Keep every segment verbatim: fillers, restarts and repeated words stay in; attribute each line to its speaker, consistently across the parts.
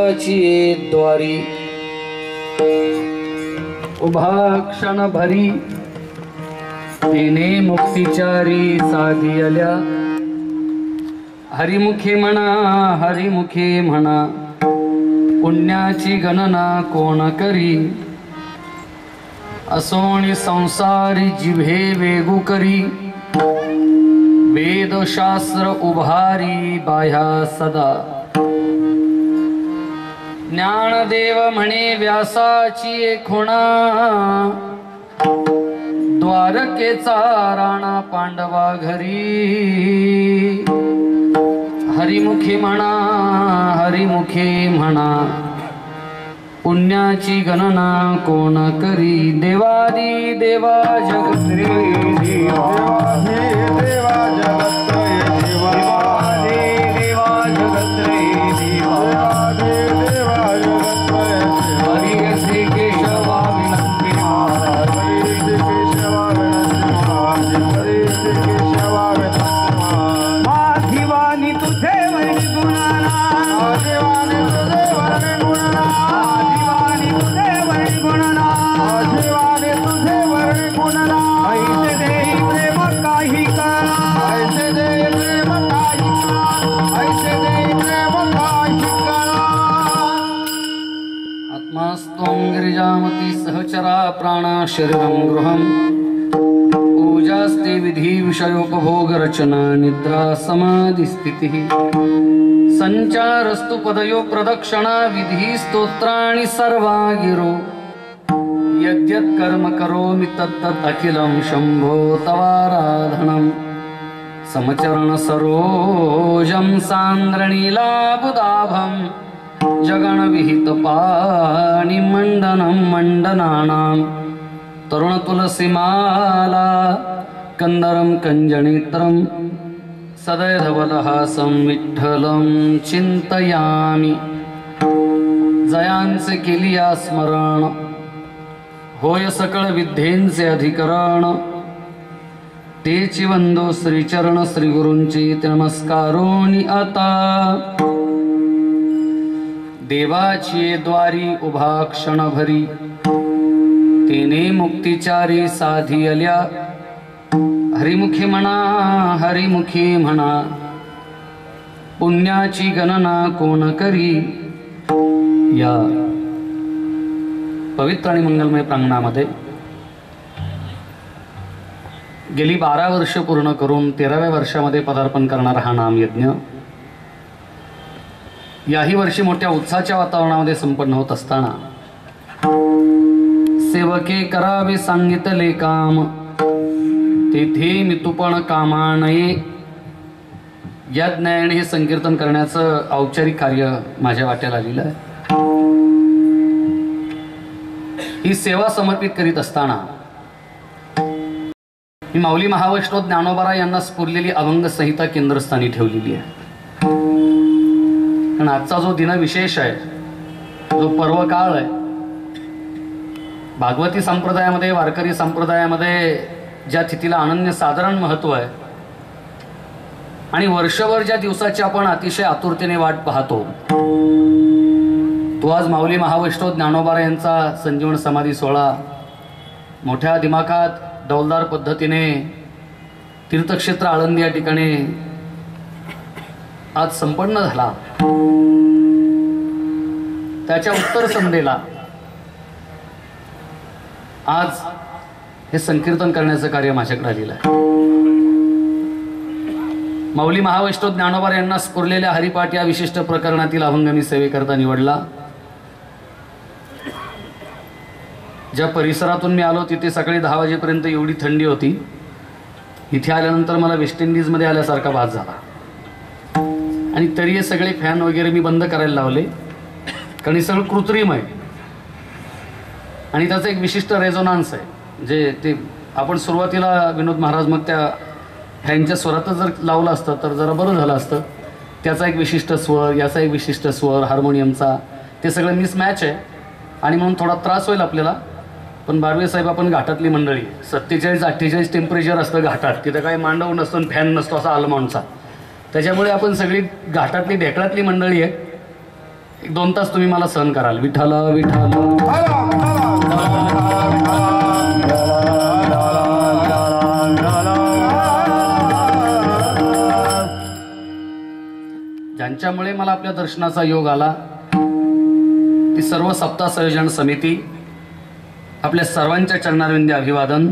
Speaker 1: देवाची द्वारी उभा क्षण भरी तिने मुक्तिचारी साधी आल्या हरिमुखे म्हणा हरिमुखे म्हणा पुण्याची गणना कोण करी असोणी संसारी जिभे वेगू करी वेदशास्त्र उभारी बाह्या सदा ज्ञानदेव म्हणे व्यासाची खुणा द्वारकेचा राणा पांडवा घरी हरिमुखे म्हणा हरिमुखे म्हणा पुण्याची गणना कोण करी देवादी देवा जगत्रे देवादी देवा जगत्रे देवादी देवा जगत्रे देवादी देवा जगत्रे हरि श्री केशवा विनंती हरि श्री केशवा विनंती हरि श्री केशवा विनंती माधिवानी तुझे वरी गुणाना माधिवानी तुझे वरी गुणाना आत्मास्त्वं गिरिजामती सहचरा प्राणा शरीरं गृहं पूजास्ते विधि विषयोपभोग रचना निद्रा समाधि स्थितिः संचारस्तु पदयो प्रदक्षिणा विधि स्तोत्राणि सर्वा गिरो यद्यत् कर्म करोमि तत्तत् अखिलं शंभो तवाराधनं समचरण सरोजं सांद्रणीलाबुदाभं जगन विहित पाणि मंडनं मंडनानां तरुण तुलसीमाला कंदरं कंजनेत्रं सदैधवलहासं विठ्ठलं चिंतयामि जयांचे केलिया स्मरण होय सकळ विद्येंचे अधिकरण तेची वंदो श्रीचरण श्री गुरूंची नमस्कारोनी आता देवाची द्वारी उभा क्षण भरी तिने मुक्तिचारी साधी आल्या हरिमुखे म्हणा हरिमुखे म्हणा पुण्याची गणना कोण करी या पवित्र आणि मंगलमय प्रांगणामध्ये गेली बारा वर्ष पूर्ण करून तेराव्या वर्षामध्ये पदार्पण करणारा हा नामयज्ञ याही वर्षी मोठ्या उत्साहाच्या वातावरणामध्ये संपन्न होत असताना सेवके करावे सांगितले काम तेथे मितुपण कामा नये या ज्ञानाने हे संकीर्तन करण्याचं औपचारिक कार्य माझ्या वाट्याला आलेलं आहे। ही सेवा समर्पित करीत असताना मी माऊली महावैष्णव ज्ञानोबा यांना स्फुरलेली अभंग संहिता केंद्रस्थानी ठेवलेली आहे। कारण आजचा जो दिनविशेष आहे, जो पर्व काळ आहे, भागवती संप्रदायामध्ये वारकरी संप्रदायामध्ये ज्या तिथीला अनन्य साधारण महत्व आहे आणि वर्षभर ज्या दिवसाची आपण अतिशय आतुरतेने वाट पाहतो तो आज माऊली महावैष्णव ज्ञानोबा यांचा संजीवन समाधी सोहळा मोठ्या दिमाखात डौलदार पद्धतीने तीर्थक्षेत्र आळंदी या ठिकाणी आज संपन्न झाला। त्याच्या उत्तर संध्येला आज हे संकीर्तन करण्याचं कार्य माझ्याकडे आलेलं आहे। माऊली महावैष्णव ज्ञानोबा यांना स्फुरलेल्या हरिपाठ या विशिष्ट प्रकरणातील अभंग मी सेवेकरता निवडला। ज्या परिसरातून मी आलो तिथे सकाळी दहा वाजेपर्यंत एवढी थंडी होती, इथे आल्यानंतर मला वेस्ट इंडिज मध्ये आल्यासारखा भास झाला आणि तरी हे सगळे फॅन वगैरे मी बंद करायला लावले, कारण हे सगळं कृत्रिम आहे आणि त्याचा एक विशिष्ट रेझोनान्स आहे। जे ते आपण सुरुवातीला विनोद महाराज मग त्या फॅनच्या स्वरातच जर लावलं असतं तर जरा बरं झालं असतं। त्याचा एक विशिष्ट स्वर, याचा एक विशिष्ट स्वर, हार्मोनियमचा, ते सगळं मिसमॅच आहे आणि म्हणून थोडा त्रास होईल आपल्याला। पण बारवे साहेब आपण घाटातली मंडळी, सत्तेचाळीस अठ्ठेचाळीस टेम्परेचर असतं घाटात, तिथं काही मांडव नसतं, फॅन नसतो असा आलमाऊनचा, त्याच्यामुळे आपण सगळी घाटातली ढेकळातली मंडळी आहे एक दोन तास तुम्ही मला सहन कराल. विठ्ठल विठ्ठल ज्यांच्यामुळे मला आपल्या दर्शनाचा योग आला ती सर्व सप्ताह संयोजन समिती, आपल्या सर्वांच्या चरणारविंदी अभिवादन.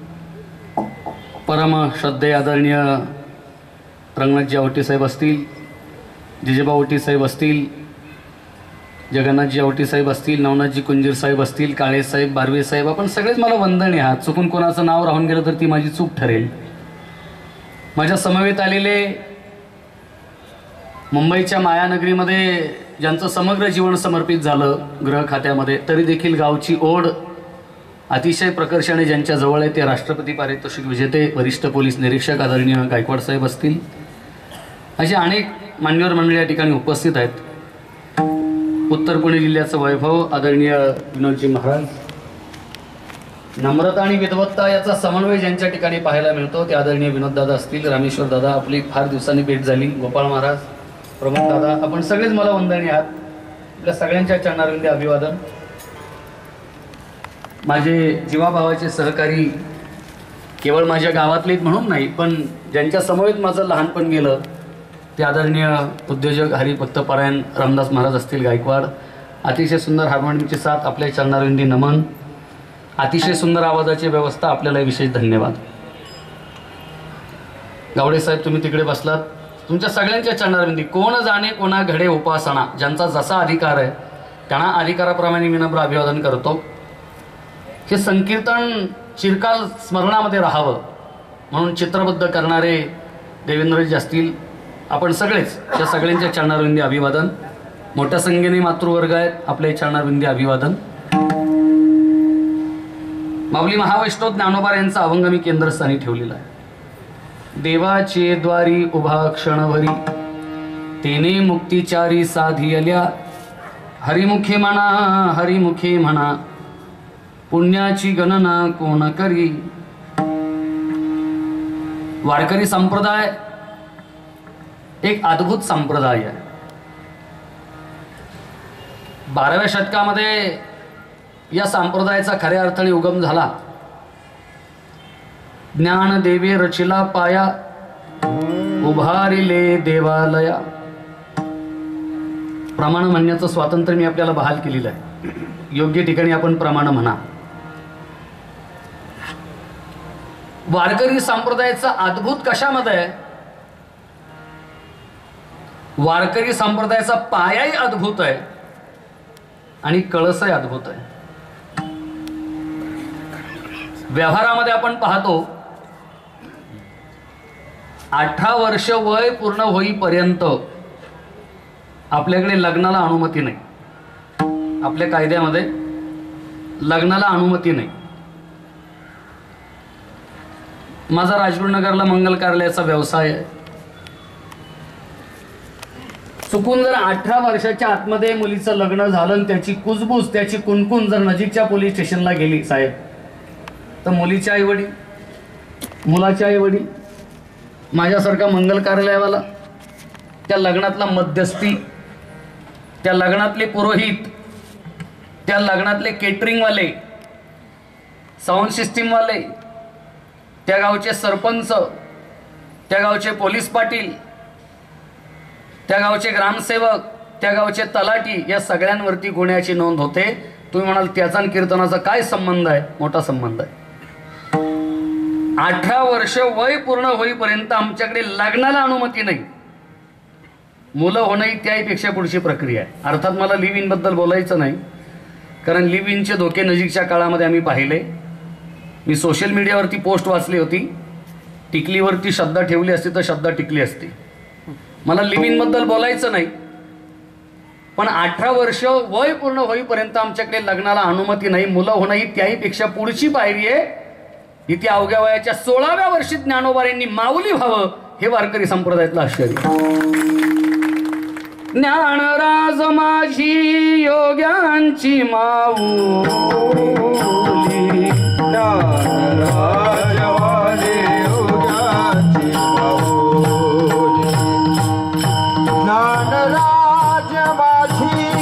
Speaker 1: परम श्रद्धेय आदरणीय रंगनाथजी आवटी साहेब असतील, जिजेबा आवटी साहेब असतील, जगन्नाथजी आवटी साहेब असतील, नवनाथजी कुंजीर साहेब असतील, काळे साहेब, बारवे साहेब, आपण सगळेच मला वंदनीय आहात. चुकून कोणाचं नाव राहून गेलं तर ती माझी चूक ठरेल. माझ्या समवेत आलेले मुंबईच्या मायानगरीमध्ये ज्यांचं समग्र जीवन समर्पित झालं गृह खात्यामध्ये, तरी देखील गावची ओढ अतिशय प्रकर्षाने ज्यांच्या जवळ आहे ते राष्ट्रपती पारितोषिक विजेते वरिष्ठ पोलीस निरीक्षक आदरणीय गायकवाड साहेब असतील, असे अनेक मान्यवर मंडळी या ठिकाणी उपस्थित आहेत. उत्तर पुणे जिल्ह्याचं वैभव आदरणीय विनोदजी महाराज, नम्रता आणि विद्वत्ता याचा समन्वय ज्यांच्या ठिकाणी पाहायला मिळतो ते आदरणीय विनोददादा असतील, रामेश्वर दादा, आपली फार दिवसांनी भेट झाली, गोपाळ महाराज, प्रमोद दादा, आपण सगळेच मला वंदनीय आहात. आपल्या सगळ्यांच्या चरणारविंदी अभिवादन. माझे जीवाभावाचे सहकारी केवळ माझ्या गावातलेच म्हणून नाही, पण ज्यांच्या समवेत माझं लहानपण गेलं ते आदरणीय उद्योजक हरिभक्त परायण रामदास महाराज असतील गायकवाड. अतिशय सुंदर हार्मोनियमची साथ, आपल्या चरणारविंदी नमन, अतिशय सुंदर आवाजाची व्यवस्था, आपल्याला विशेष धन्यवाद. गावडे साहेब तुम्ही तिकडे बसलात, तुमच्या सगळ्यांच्या चरणारविंदी. कोण जाणे कोणा घडे उपासना, ज्यांचा जसा अधिकार आहे त्यांना अधिकाराप्रमाणे विनम्र अभिवादन करतो. हे संकीर्तन चिरकाल स्मरणामध्ये राहावं म्हणून चित्रबद्ध करणारे देवेंद्रजी असतील, आपण सगळेच त्या सगळ्यांच्या चरणारविंदी अभिवादन. मोठ्या संख्येने मातृवर्ग आहेत, आपले चरणारविंदी अभिवादन. माऊली महावैष्णव ज्ञानोबा यांचा अभंग मी केंद्रस्थानी ठेवलेला आहे. देवाचे द्वारी उभा क्षणभरी तेने मुक्तिचारी साधियल्या, हरिमुखे म्हणा हरिमुखे म्हणा पुण्याची गणना कोण करी. वारकरी संप्रदाय एक अद्भुत संप्रदाय आहे. बाराव्या शतकामध्ये या संप्रदायाचा खऱ्या अर्थाने उगम झाला. ज्ञान देवे रचिला पाया उभारिले देवालया. प्रमाण म्हणण्याचं स्वातंत्र्य मी आपल्याला बहाल केलेलं आहे. योग्य ठिकाणी आपण प्रमाण म्हणा. वारकरी संप्रदायाचा अद्भुत कशामध्ये आहे? वारकरी संप्रदायाचा पायाही अद्भुत आहे आणि कळसही अद्भुत आहे. व्यवहारामध्ये आपण पाहतो अठरा वर्ष वय पूर्ण होईपर्यंत आपल्याकडे लग्नाला अनुमती नाही. आपल्या कायद्यामध्ये लग्नाला अनुमती नाही. माझा राजगुरुनगरला मंगल कार्यालयाचा व्यवसाय आहे. चुकून जर अठरा वर्षाच्या आतमध्ये मुलीचं लग्न झालं आणि त्याची कुजबूज त्याची कुणकुण जर नजीकच्या पोलीस स्टेशनला गेली साहेब, तर मुलीच्या आई वडील, मुलाच्या आई वडील, माझ्यासारखा मंगल कार्यालयवाला, त्या लग्नातला मध्यस्थी, त्या लग्नातले पुरोहित, त्या लग्नातले केटरिंगवाले, साऊंड सिस्टीमवाले, त्या गावचे सरपंच, त्या गावचे पोलीस पाटील, त्या गावचे ग्रामसेवक, त्या गावचे तलाठी, या सगळ्यांवरती गुन्ह्याची नोंद होते. तुम्ही म्हणाल त्याचा आणि कीर्तनाचा काय संबंध आहे? मोठा संबंध आहे. अठरा वर्ष वय पूर्ण होईपर्यंत आमच्याकडे लग्नाला अनुमती नाही. मुलं होणंही त्याहीपेक्षा पुढची प्रक्रिया आहे. अर्थात मला लिव्ह इन बद्दल बोलायचं नाही, कारण लिव्ह इनचे धोके नजीकच्या काळामध्ये आम्ही पाहिले. मी सोशल मीडियावरती पोस्ट वाचली होती, टिकलीवरती श्रद्धा ठेवली असती तर श्रद्धा टिकली असती. मला लिव्ह इन बद्दल बोलायचं नाही, पण अठरा वर्ष वय पूर्ण होईपर्यंत आमच्याकडे लग्नाला अनुमती नाही. मुलं होणं ही त्याहीपेक्षा पुढची पायरी आहे. इथे अवघ्या वयाच्या सोळाव्या वर्षी ज्ञानोबा यांनी माऊली व्हावं, हे वारकरी संप्रदायातलं आश्चर्य. ज्ञानराज माझी योग्यांची माऊली, ज्ञानराज माझी योग्यांची माऊली, ज्ञानराज माझी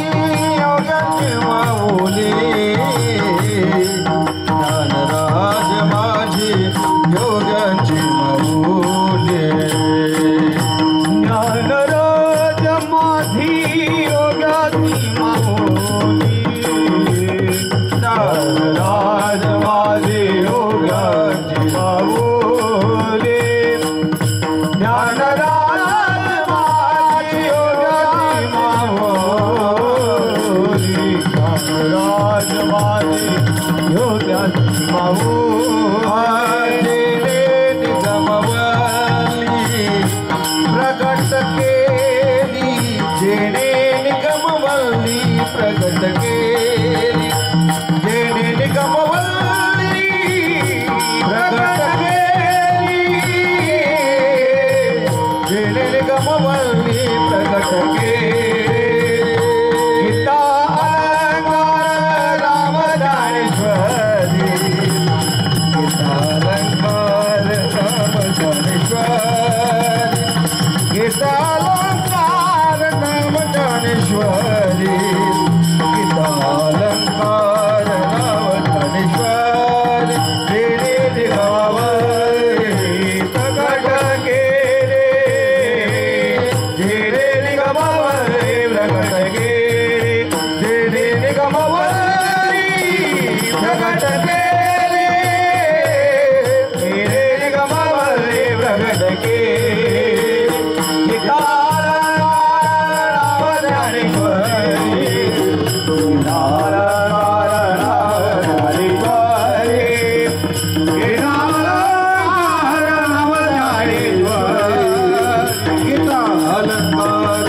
Speaker 2: ज्ञानराज माझी योगाची माऊली, ज्ञानराज माझी योगाची माऊली, निगमवल्ली प्रगट केली, जेणे निगमवल्ली प्रगट केली, जेणे निगमवल्ली प्रगट केली, जेणे निगमवल्ली प्रगट केली. गीता अलंकार रामदानेश्वरी, गीता अलंकार रामदानेश्वरी, गीता अलंकार रामदानेश्वरी, गीता अलंकार रामदानेश्वरी, जेणे निगमवल्ली प्रगट केली, जेणे निगमवल्ली प्रगट केली, जेणे निगमवल्ली प्रगट केली, जेणे निगमवल्ली प्रगट केली. गीता रामदानेश्वरी, गीता रामदानेश्वरी, गीता रामदानेश्वरी, गीता अलंकार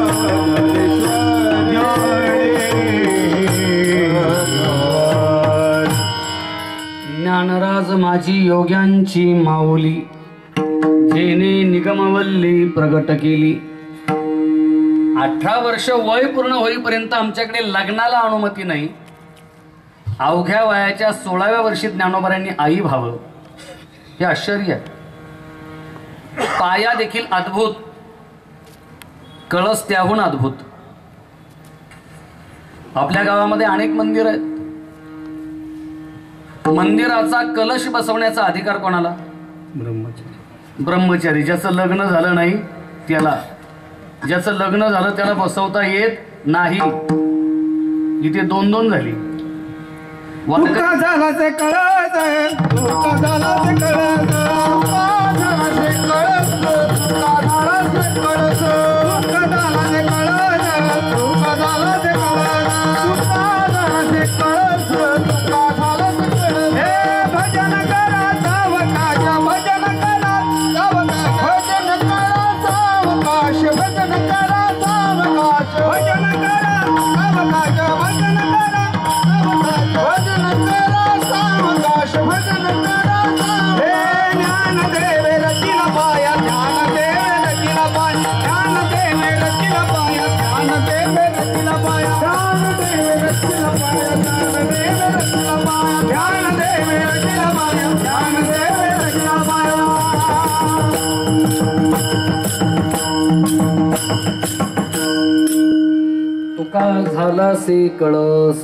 Speaker 2: रामदानेश्वरी.
Speaker 1: ज्ञानराज माझी योग्यांची माऊली, जेने निगमवल्ली प्रगट केली. अठरा वर्ष वय पूर्ण होईपर्यंत आमच्याकडे लग्नाला अनुमती नाही. अवघ्या वयाच्या सोळाव्या वर्षी ज्ञानोबांनी आई व्हावं, हे आश्चर्य आहे. पाया देखील अद्भुत, कळस त्याहून अद्भुत. आपल्या गावामध्ये अनेक मंदिर आहेत. मंदिराचा कलश बसवण्याचा अधिकार कोणाला? ब्रह्मचारी. ब्रह्मचारी. ज्याचं लग्न झालं नाही त्याला, ज्याचं लग्न झालं त्याला बसवता येत नाही. इथे दोन दोन झाली.
Speaker 2: तुका झाला ते कळत, तुका झाला ते कळत, तुका झाला ते कळत, तुका झाला ते कळत, तुका झाला ते कळत, तुका झाला ते कळत, तुका झाला ते कळत, तुका झाला ते कळत. हे भजन करा सावकाश, भजन करा सावकाश, भजन करा सावकाश, भजन करा सावकाश, भजन करा सावकाश, भजन करा भजन करा सावकाश, भजन करा. हे ज्ञान देवे रचिला पाया, ज्ञान देवे रचिला पाया, ज्ञान देवे रचिला पाया, ज्ञान देवे रचिला पाया, ज्ञान देवे रचिला पाया, ज्ञान देवे रचिला पाया, ज्ञान देवे रचिला पाया, ज्ञान देवे रचिला पाया.
Speaker 1: तुका झाला से कळस.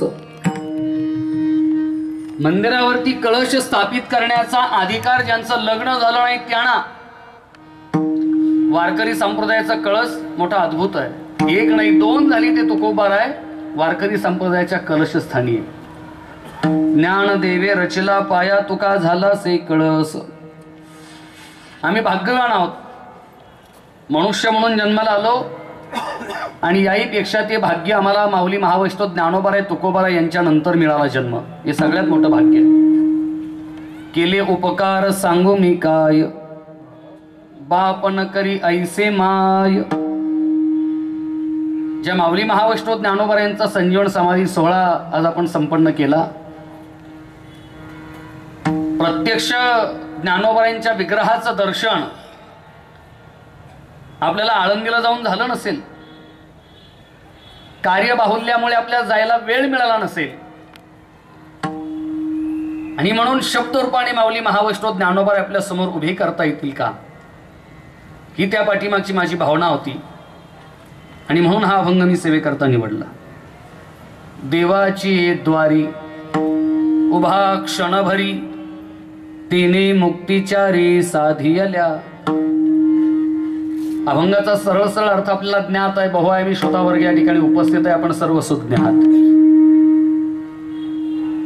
Speaker 1: मंदिरावरती कळश स्थापित करण्याचा अधिकार ज्यांचं लग्न झालं नाही त्यांना. वारकरी संप्रदायाचा कळस मोठा अद्भुत आहे. एक नाही दोन झाली ते तुकोबार आहे. वारकरी संप्रदायाच्या कलशस्थानी आहे. ज्ञान देवे रचिला पाया, तुका झाला से कळस. आम्ही भाग्यवान आहोत. मनुष्य म्हणून जन्माला आलो आणि याहीपेक्षा ते भाग्य आम्हाला माऊली महावैष्णव ज्ञानोबाराय तुकोबाराय यांच्या नंतर मिळाला जन्म. हे सगळ्यात मोठं भाग्य आहे. केले उपकार सांगू मी काय, बापन करी ऐसे माय. ज्या माऊली महावैष्णव ज्ञानोबाराय यांचा संजीवन समाधी सोहळा आज आपण संपन्न केला. प्रत्यक्ष ज्ञानोबारायांच्या विग्रहाचं दर्शन आपल्याला आळंदीला जाऊन झालं नसेल. कार्यबाहुल्यामुळे आपल्याला जायला वेळ मिळाला नसेल. आणि म्हणून शब्दरूपाने माऊली महावैष्णव ज्ञानोबाराय आपल्या समोर उभी करता येतील का, ही त्या पाठीमागची माझी भावना होती. आणि म्हणून हा अभंग मी सेवेकरता निवडला. देवाची द्वारी उभा क्षणभरी, तिने मुक्तिचारी साधियल्या. अभंगाचा सरळ सरळ अर्थ आपल्याला ज्ञात आहे. बहुआयामी श्रोतावर्ग या ठिकाणी उपस्थित आहे. आपण सर्व सुज्ञ आहात.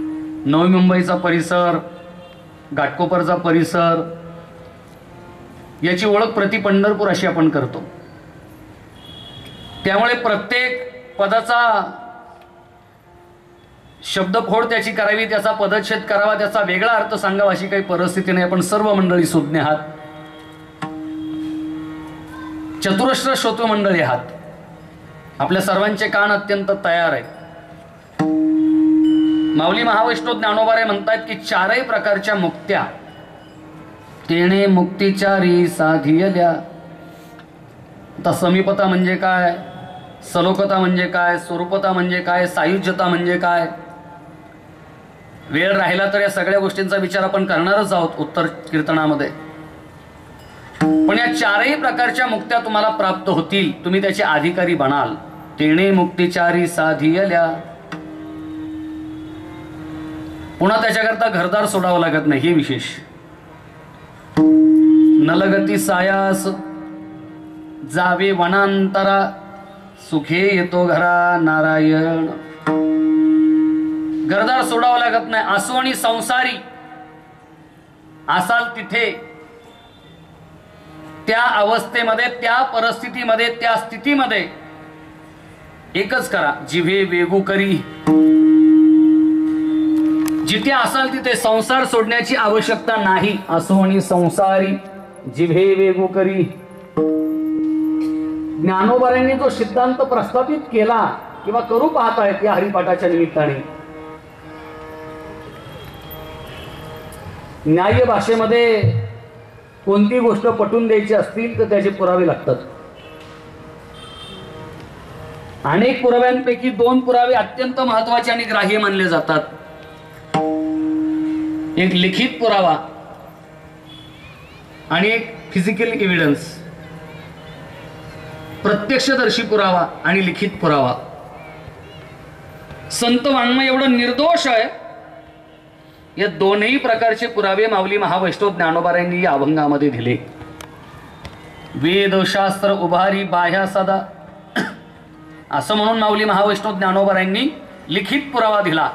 Speaker 1: नवी मुंबईचा परिसर, घाटकोपरचा परिसर, याची ओळख प्रति पंढरपूर अशी आपण करतो. त्यामुळे प्रत्येक पदाचा शब्दफोड त्याची करावी, त्याचा पदच्छेद करावा, त्याचा वेगळा अर्थ सांगावा अशी काही परिस्थिती नाही. आपण सर्व मंडळी सुज्ञ आहात, चतुरस्र श्रोतृ मंडळी आहात. आपल्या सर्वांचे कान अत्यंत तयार आहेत. माऊली महावैष्णव ज्ञानोबारे म्हणतात की चारही प्रकारच्या मुक्त्या तेणे मुक्तिचारी साधियल्या. आता समीपता म्हणजे काय, सलोकता म्हणजे काय, स्वरूपता म्हणजे काय, सायुज्यता म्हणजे काय, वेळ राहिला तर या सगळ्या गोष्टींचा विचार आपण करणारच आहोत उत्तर कीर्तनामध्ये. पण या चारही प्रकारच्या मुक्त्या तुम्हाला प्राप्त होतील, तुम्ही त्याचे अधिकारी बनाल. तेणे मुक्तिचारी साधियल्या. पुन्हा त्याच्याकरता घरदार सोडावं लागत नाही, हे विशेष. नलगती सायास जावे वनांतरा, सुखे येतो घरा नारायण. घरदार सोडावं लागत नाही. आसू आणि संसारी असाल तिथे, त्या अवस्थेमध्ये, त्या परिस्थितीमध्ये, त्या स्थितीमध्ये एकच करा, जिव्हे वेगू करी. जिथे असाल तिथे संसार सोडण्याची आवश्यकता नाही. असो आणि संसारी जिव्हे वेगू करी. ज्ञानोबांनी जो सिद्धांत प्रस्थापित केला किंवा करू पाहतायत या हरिपाठाच्या निमित्ताने, न्याय भाषेमध्ये कोणती गोष्ट पटवून द्यायची असतील तर त्याचे पुरावे लागतात. अनेक पुराव्यांपैकी दोन पुरावे अत्यंत महत्वाचे आणि ग्राह्य मानले जातात. एक लिखित पुरावा आणि एक फिजिकल एव्हिडन्स. प्रत्यक्षदर्शी पुरावा आणि लिखित पुरावा. संत वाङ्मय एवढं निर्दोष आहे, या दोनही प्रकारचे पुरावे माऊली महावैष्णव ज्ञानोबांनी या अभंगामध्ये दिले. वेद शास्त्र उभारी बाह्या सदा, असं म्हणून माऊली महावैष्णव ज्ञानोबांनी लिखित पुरावा दिला.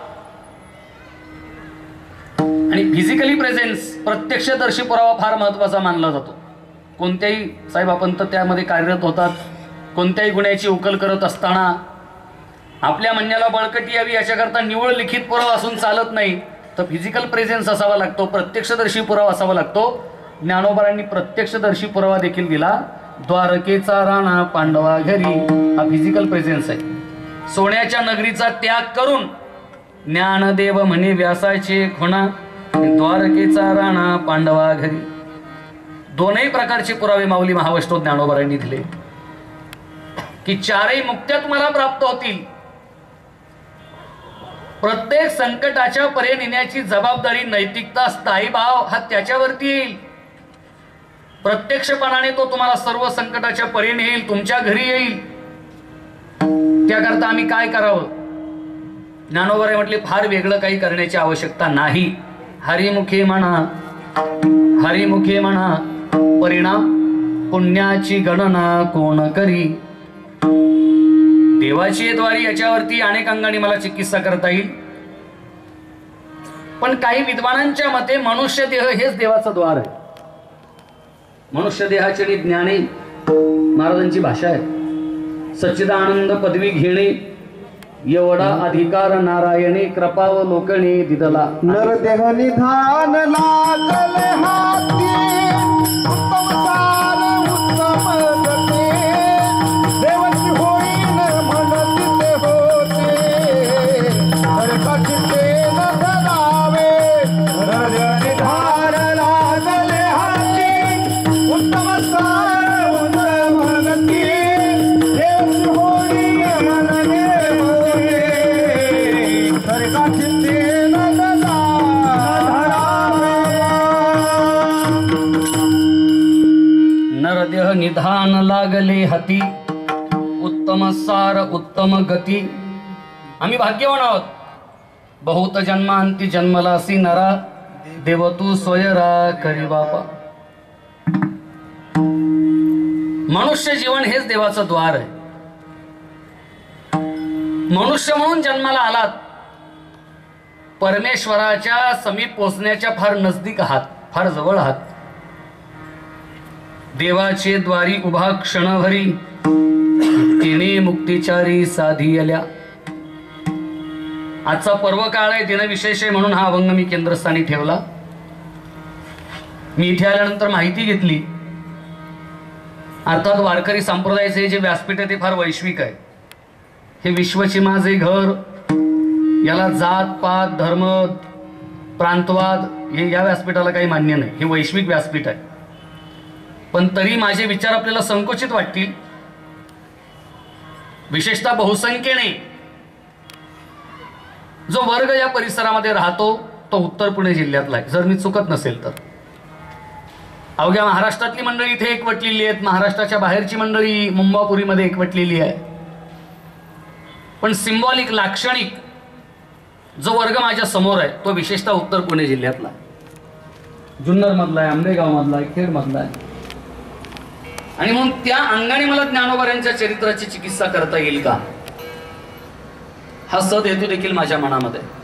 Speaker 1: आणि फिजिकली प्रेझेन्स, प्रत्यक्षदर्शी पुरावा फार महत्वाचा मानला जातो. कोणत्याही साहेब आपण तर त्यामध्ये कार्यरत होतात, कोणत्याही गुन्ह्याची उकल करत असताना आपल्या म्हणण्याला बळकटी यावी याच्याकरता निव्वळ लिखित पुरावा असून चालत नाही, तर फिजिकल प्रेझेन्स असावा लागतो, प्रत्यक्षदर्शी पुरावा असावा लागतो. ज्ञानोबांनी प्रत्यक्षदर्शी पुरावा देखील दिला. द्वारकेचा राणा पांडवा घरी, हा फिजिकल प्रेझेन्स आहे. सोन्याच्या नगरीचा त्याग करून ज्ञानदेव म्हणे व्यासाचे खुणा, द्वारकेचा राणा पांडवा घरी. दोनही प्रकारचे पुरावे माऊली महावैष्णव ज्ञानोबांनी दिले की चारही मुक्त्या तुम्हाला प्राप्त होतील. प्रत्येक संकटाच्या परे नेण्याची जबाबदारी, नैतिकता, स्थायी भाव हा त्याच्यावरती येईल. प्रत्यक्षपणाने तो तुम्हाला सर्व संकटाच्या परे नेईल, तुमच्या घरी येईल. त्याकरता आम्ही काय करावं? ज्ञानोबांनी म्हटले फार वेगळं काही करण्याची आवश्यकता नाही. हरिमुखे म्हणा, हरिमुखे म्हणा परिणाम, पुण्याची गणना कोण करी. देवाची द्वारी याच्यावरती अनेक अंगाने मला चिकित्सा करता येईल. पण काही विद्वानांच्या मते मनुष्य देह हेच देवाचं द्वार आहे. मनुष्य देहाची आणि ज्ञाने महाराजांची भाषा आहे. सच्चिदानंद पदवी घेणे एवढा अधिकार नारायणे, कृपावलोकने दिदला.
Speaker 2: नरदेह निधान लागले हाती, उत्तम सार उत्तम गती, देवाची होईन म्हणती ते होते, नरकाची न धरावे. नरदेह निधान लागले हाती, उत्तम सार उत्तम गती, देवाची होईन म्हणते
Speaker 1: नरदेह निधान लागले हाती, उत्तम सार उत्तम गती. आम्ही भाग्यवान आहोत. बहुत जन्मांती जन्मलासी नरा, देव तू स्वयरा करी बापा. मनुष्य जीवन हेच देवाचं द्वार आहे. मनुष्य म्हणून जन्माला आलात, परमेश्वराच्या समीप पोहोचण्याच्या फार नजदीक आहात, फार जवळ आहात. देवाचे द्वारी उभा क्षणभरी तिने मुक्तिचारी साधी आल्या. आजचा पर्व काळ आहे, दिनविशेष आहे, म्हणून हा अभंग मी केंद्रस्थानी ठेवला. मी इथे आल्यानंतर माहिती घेतली. अर्थात वारकरी संप्रदायाचे जे व्यासपीठ आहे ते फार वैश्विक आहे. हे विश्वची माझे घर, याला जात पात धर्म प्रांतवाद हे या व्यासपीठाला काही मान्य नाही. हे वैश्विक व्यासपीठ आहे. पण तरी माझे विचार आपल्याला संकुचित वाटतील. विशेषतः बहुसंख्येने जो वर्ग या परिसरामध्ये राहतो तो उत्तर पुणे जिल्ह्यातला आहे, जर मी चुकत नसेल तर. अवघ्या महाराष्ट्रातली मंडळी इथे एकवटलेली आहेत, महाराष्ट्राच्या बाहेरची मंडळी मुंबापुरीमध्ये एकवटलेली आहे. पण सिंबॉलिक लाक्षणिक जो वर्ग माझ्या समोर आहे तो विशेषतः उत्तर पुणे जिल्ह्यातला, जुन्नर मधला आहे, आंबेगाव मधला आहे, खेड मधला आहे. आणि म्हणून त्या अंगाने मला ज्ञानोबाऱ्यांच्या चरित्राची चिकित्सा करता येईल का, हा सद हेतू देखील माझ्या मनामध्ये.